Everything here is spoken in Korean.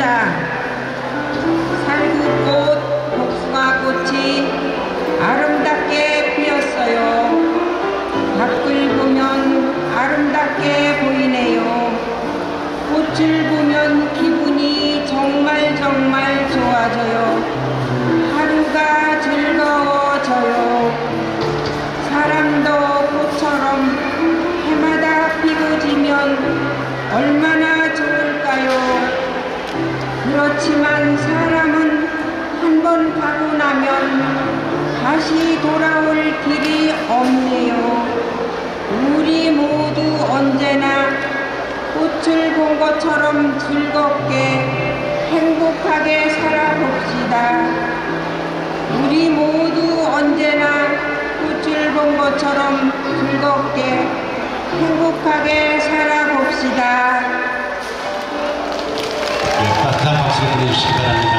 살구꽃, 복숭아꽃이 아름답게 피었어요. 밖을 보면 아름답게 보이네요. 꽃을 보면 기분이 정말 좋아져요. 하루가 즐거워져요. 사람도 꽃처럼 해마다 피고 지면 얼마나 좋을까요? 그렇지만 사람은 한 번 가고 나면 다시 돌아올 길이 없네요. 우리 모두 언제나 꽃을 본 것처럼 즐겁게 행복하게 살아봅시다. 우리 모두 언제나 꽃을 본 것처럼 즐겁게 행복하게 살아봅시다. 따뜻한 박수 보내주시기 바랍니다.